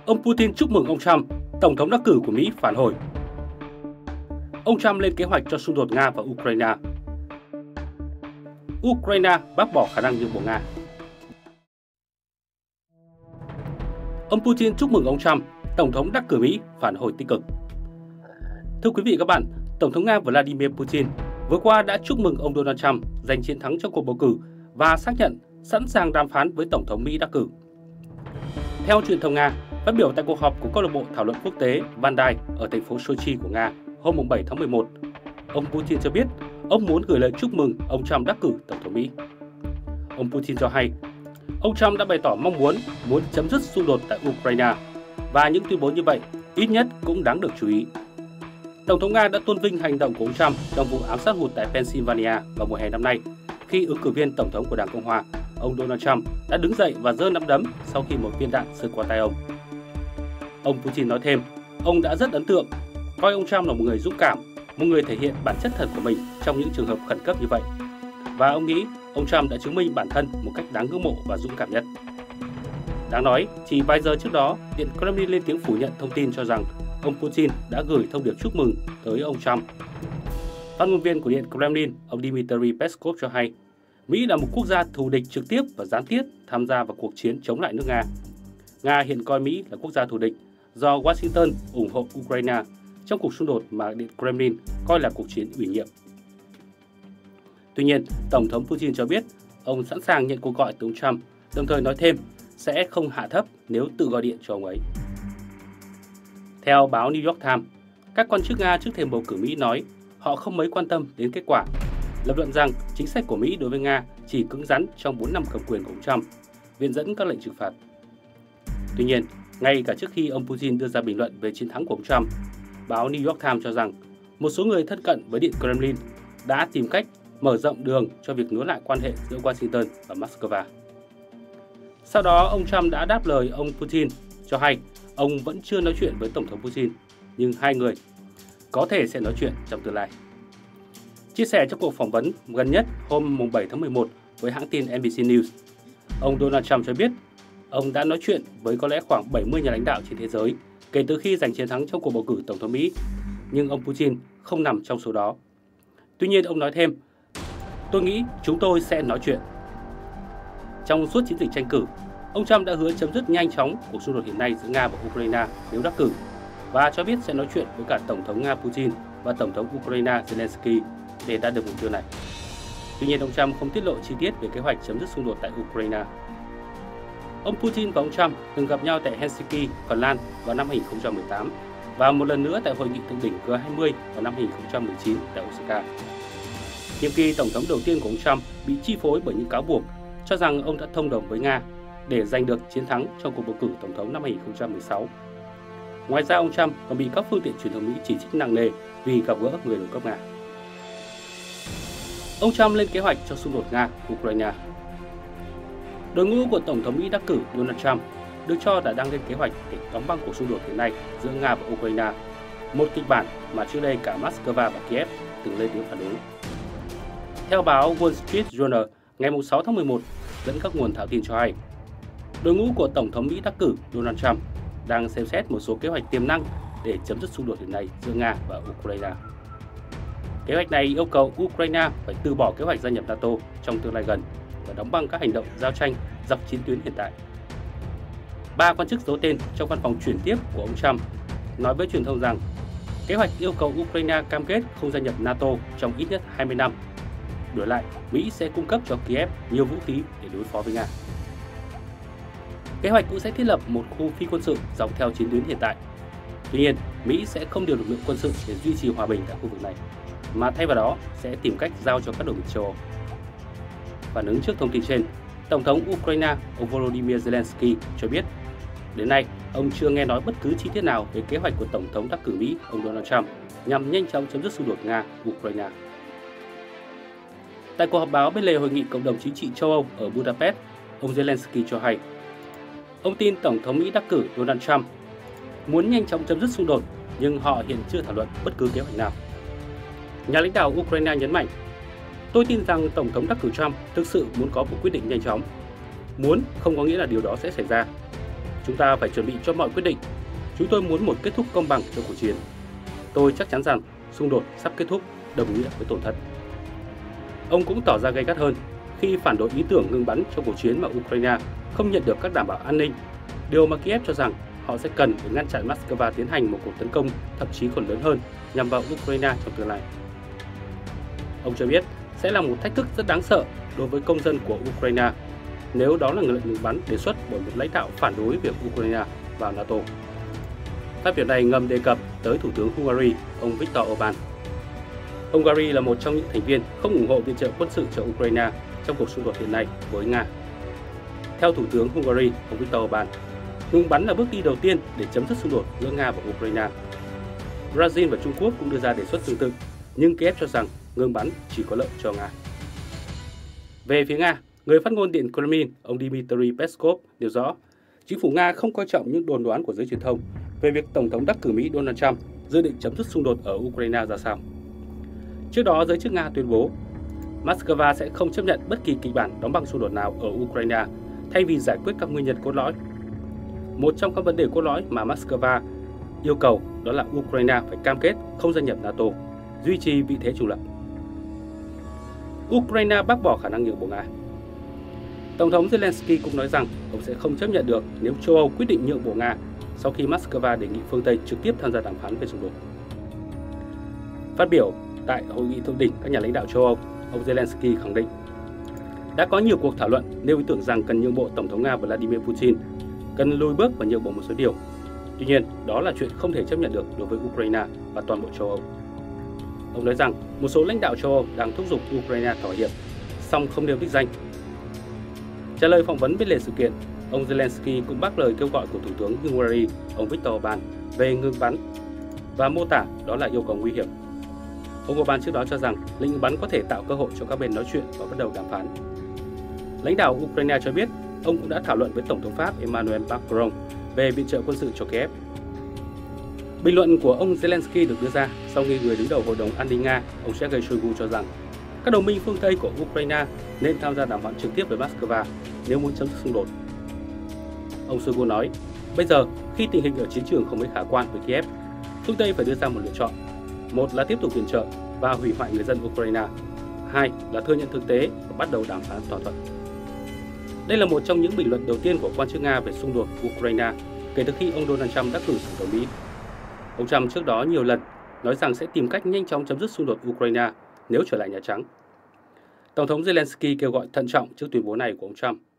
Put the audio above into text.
Ông Putin chúc mừng ông Trump, Tổng thống đắc cử của Mỹ phản hồi. Ông Trump lên kế hoạch cho xung đột Nga và Ukraine. Ukraine bác bỏ khả năng nhượng bộ Nga. Ông Putin chúc mừng ông Trump, Tổng thống đắc cử Mỹ phản hồi tích cực. Thưa quý vị và các bạn, Tổng thống Nga Vladimir Putin vừa qua đã chúc mừng ông Donald Trump giành chiến thắng trong cuộc bầu cử và xác nhận sẵn sàng đàm phán với Tổng thống Mỹ đắc cử. Theo truyền thông Nga, phát biểu tại cuộc họp của câu lạc bộ thảo luận quốc tế Vandai ở thành phố Sochi của Nga hôm 7 tháng 11, ông Putin cho biết ông muốn gửi lời chúc mừng ông Trump đắc cử Tổng thống Mỹ. Ông Putin cho hay, ông Trump đã bày tỏ mong muốn chấm dứt xung đột tại Ukraine và những tuyên bố như vậy ít nhất cũng đáng được chú ý. Tổng thống Nga đã tôn vinh hành động của ông Trump trong vụ ám sát hụt tại Pennsylvania vào mùa hè năm nay, khi ứng cử viên Tổng thống của Đảng Cộng hòa, ông Donald Trump đã đứng dậy và giơ nắm đấm sau khi một viên đạn sượt qua tay ông. Ông Putin nói thêm, ông đã rất ấn tượng, coi ông Trump là một người dũng cảm, một người thể hiện bản chất thật của mình trong những trường hợp khẩn cấp như vậy. Và ông nghĩ ông Trump đã chứng minh bản thân một cách đáng ngưỡng mộ và dũng cảm nhất. Đáng nói, chỉ vài giờ trước đó, Điện Kremlin lên tiếng phủ nhận thông tin cho rằng ông Putin đã gửi thông điệp chúc mừng tới ông Trump. Phát ngôn viên của Điện Kremlin, ông Dmitry Peskov cho hay, Mỹ là một quốc gia thù địch trực tiếp và gián tiếp tham gia vào cuộc chiến chống lại nước Nga. Nga hiện coi Mỹ là quốc gia thù địch do Washington ủng hộ Ukraine trong cuộc xung đột mà Điện Kremlin coi là cuộc chiến ủy nhiệm. Tuy nhiên, Tổng thống Putin cho biết ông sẵn sàng nhận cuộc gọi từ ông Trump, đồng thời nói thêm sẽ không hạ thấp nếu tự gọi điện cho ông ấy. Theo báo New York Times, các quan chức Nga trước thềm bầu cử Mỹ nói họ không mấy quan tâm đến kết quả, lập luận rằng chính sách của Mỹ đối với Nga chỉ cứng rắn trong 4 năm cầm quyền của ông Trump, viện dẫn các lệnh trừng phạt. Tuy nhiên, ngay cả trước khi ông Putin đưa ra bình luận về chiến thắng của ông Trump, báo New York Times cho rằng một số người thân cận với Điện Kremlin đã tìm cách mở rộng đường cho việc nối lại quan hệ giữa Washington và Moscow. Sau đó, ông Trump đã đáp lời ông Putin, cho hay ông vẫn chưa nói chuyện với Tổng thống Putin, nhưng hai người có thể sẽ nói chuyện trong tương lai. Chia sẻ trong cuộc phỏng vấn gần nhất hôm 7 tháng 11 với hãng tin NBC News, ông Donald Trump cho biết ông đã nói chuyện với có lẽ khoảng 70 nhà lãnh đạo trên thế giới kể từ khi giành chiến thắng trong cuộc bầu cử Tổng thống Mỹ, nhưng ông Putin không nằm trong số đó. Tuy nhiên, ông nói thêm, tôi nghĩ chúng tôi sẽ nói chuyện. Trong suốt chiến dịch tranh cử, ông Trump đã hứa chấm dứt nhanh chóng cuộc xung đột hiện nay giữa Nga và Ukraine nếu đắc cử và cho biết sẽ nói chuyện với cả Tổng thống Nga Putin và Tổng thống Ukraine Zelensky để đạt được mục tiêu này. Tuy nhiên, ông Trump không tiết lộ chi tiết về kế hoạch chấm dứt xung đột tại Ukraine. Ông Putin và ông Trump từng gặp nhau tại Helsinki, Phần Lan vào năm 2018 và một lần nữa tại hội nghị thượng đỉnh G20 vào năm 2019 tại Osaka. Nhiệm kỳ Tổng thống đầu tiên của ông Trump bị chi phối bởi những cáo buộc cho rằng ông đã thông đồng với Nga để giành được chiến thắng trong cuộc bầu cử Tổng thống năm 2016. Ngoài ra, ông Trump còn bị các phương tiện truyền thông Mỹ chỉ trích nặng nề vì gặp gỡ người đồng cấp Nga. Ông Trump lên kế hoạch cho xung đột Nga-Ukraine. Đội ngũ của Tổng thống Mỹ đắc cử Donald Trump được cho là đang lên kế hoạch để đóng băng cuộc xung đột hiện nay giữa Nga và Ukraine, một kịch bản mà trước đây cả Moscow và Kiev từng lên tiếng phản đối. Theo báo Wall Street Journal, ngày 6 tháng 11, dẫn các nguồn thạo tin cho hay, đội ngũ của Tổng thống Mỹ đắc cử Donald Trump đang xem xét một số kế hoạch tiềm năng để chấm dứt xung đột hiện nay giữa Nga và Ukraine. Kế hoạch này yêu cầu Ukraine phải từ bỏ kế hoạch gia nhập NATO trong tương lai gần và đóng băng các hành động giao tranh dọc chiến tuyến hiện tại. 3 quan chức giấu tên trong văn phòng chuyển tiếp của ông Trump nói với truyền thông rằng kế hoạch yêu cầu Ukraine cam kết không gia nhập NATO trong ít nhất 20 năm. Đổi lại, Mỹ sẽ cung cấp cho Kiev nhiều vũ khí để đối phó với Nga. Kế hoạch cũng sẽ thiết lập một khu phi quân sự dọc theo chiến tuyến hiện tại. Tuy nhiên, Mỹ sẽ không điều lực lượng quân sự để duy trì hòa bình tại khu vực này, mà thay vào đó sẽ tìm cách giao cho các đồng minh châu Âu. Phản ứng trước thông tin trên, Tổng thống Ukraine ông Volodymyr Zelensky cho biết, đến nay ông chưa nghe nói bất cứ chi tiết nào về kế hoạch của Tổng thống đắc cử Mỹ ông Donald Trump nhằm nhanh chóng chấm dứt xung đột Nga-Ukraine. Tại cuộc họp báo bên lề hội nghị cộng đồng chính trị châu Âu ở Budapest, ông Zelensky cho hay, ông tin Tổng thống Mỹ đắc cử Donald Trump muốn nhanh chóng chấm dứt xung đột, nhưng họ hiện chưa thảo luận bất cứ kế hoạch nào. Nhà lãnh đạo Ukraine nhấn mạnh, tôi tin rằng Tổng thống đắc cử Trump thực sự muốn có một quyết định nhanh chóng. Muốn không có nghĩa là điều đó sẽ xảy ra. Chúng ta phải chuẩn bị cho mọi quyết định. Chúng tôi muốn một kết thúc công bằng cho cuộc chiến. Tôi chắc chắn rằng xung đột sắp kết thúc đồng nghĩa với tổn thất. Ông cũng tỏ ra gay gắt hơn khi phản đối ý tưởng ngừng bắn trong cuộc chiến mà Ukraine không nhận được các đảm bảo an ninh, điều mà Kiev cho rằng họ sẽ cần để ngăn chặn Moscow tiến hành một cuộc tấn công thậm chí còn lớn hơn nhằm vào Ukraine trong tương lai. Ông cho biết sẽ là một thách thức rất đáng sợ đối với công dân của Ukraine nếu đó là lệnh ngừng bắn đề xuất bởi một lãnh đạo phản đối việc Ukraine vào NATO. Phát biểu này ngầm đề cập tới Thủ tướng Hungary, ông Viktor Orbán. Hungary là một trong những thành viên không ủng hộ viện trợ quân sự cho Ukraine trong cuộc xung đột hiện nay với Nga. Theo Thủ tướng Hungary, ông Viktor Orbán, ngừng bắn là bước đi đầu tiên để chấm dứt xung đột giữa Nga và Ukraine. Brazil và Trung Quốc cũng đưa ra đề xuất tương tự, nhưng Kiev cho rằng ngừng bắn chỉ có lợi cho Nga. Về phía Nga, người phát ngôn Điện Kremlin, ông Dmitry Peskov nêu rõ, chính phủ Nga không coi trọng những đồn đoán của giới truyền thông về việc Tổng thống đắc cử Mỹ Donald Trump dự định chấm dứt xung đột ở Ukraine ra sao. Trước đó, giới chức Nga tuyên bố Moscow sẽ không chấp nhận bất kỳ kịch bản đóng băng xung đột nào ở Ukraine thay vì giải quyết các nguyên nhân cốt lõi. Một trong các vấn đề cốt lõi mà Moscow yêu cầu đó là Ukraine phải cam kết không gia nhập NATO, duy trì vị thế chủ lực. Ukraine bác bỏ khả năng nhượng bộ Nga. Tổng thống Zelensky cũng nói rằng ông sẽ không chấp nhận được nếu châu Âu quyết định nhượng bộ Nga sau khi Moscow đề nghị phương Tây trực tiếp tham gia đàm phán về xung đột. Phát biểu tại hội nghị thượng đỉnh các nhà lãnh đạo châu Âu, ông Zelensky khẳng định đã có nhiều cuộc thảo luận nêu ý tưởng rằng cần nhượng bộ Tổng thống Nga Vladimir Putin, cần lùi bước và nhượng bộ một số điều. Tuy nhiên, đó là chuyện không thể chấp nhận được đối với Ukraine và toàn bộ châu Âu. Ông nói rằng một số lãnh đạo châu Âu đang thúc giục Ukraine thỏa hiệp, song không nêu đích danh. Trả lời phỏng vấn bên lề sự kiện, ông Zelensky cũng bác lời kêu gọi của Thủ tướng Hungary, ông Viktor Orbán về ngừng bắn và mô tả đó là yêu cầu nguy hiểm. Ông Orbán trước đó cho rằng lệnh ngừng bắn có thể tạo cơ hội cho các bên nói chuyện và bắt đầu đàm phán. Lãnh đạo Ukraine cho biết ông cũng đã thảo luận với Tổng thống Pháp Emmanuel Macron về viện trợ quân sự cho Kiev. Bình luận của ông Zelensky được đưa ra sau khi người đứng đầu Hội đồng An ninh Nga, ông Sergei Shoigu cho rằng các đồng minh phương Tây của Ukraine nên tham gia đàm phán trực tiếp với Moscow nếu muốn chấm dứt xung đột. Ông Shoigu nói, bây giờ khi tình hình ở chiến trường không mấy khả quan với Kiev, phương Tây phải đưa ra một lựa chọn. Một là tiếp tục viện trợ và hủy hoại người dân Ukraine. Hai là thừa nhận thực tế và bắt đầu đàm phán thỏa thuận. Đây là một trong những bình luận đầu tiên của quan chức Nga về xung đột Ukraine kể từ khi ông Donald Trump đắc cử tổng thống Mỹ. Ông Trump trước đó nhiều lần nói rằng sẽ tìm cách nhanh chóng chấm dứt xung đột Ukraine nếu trở lại Nhà Trắng. Tổng thống Zelensky kêu gọi thận trọng trước tuyên bố này của ông Trump.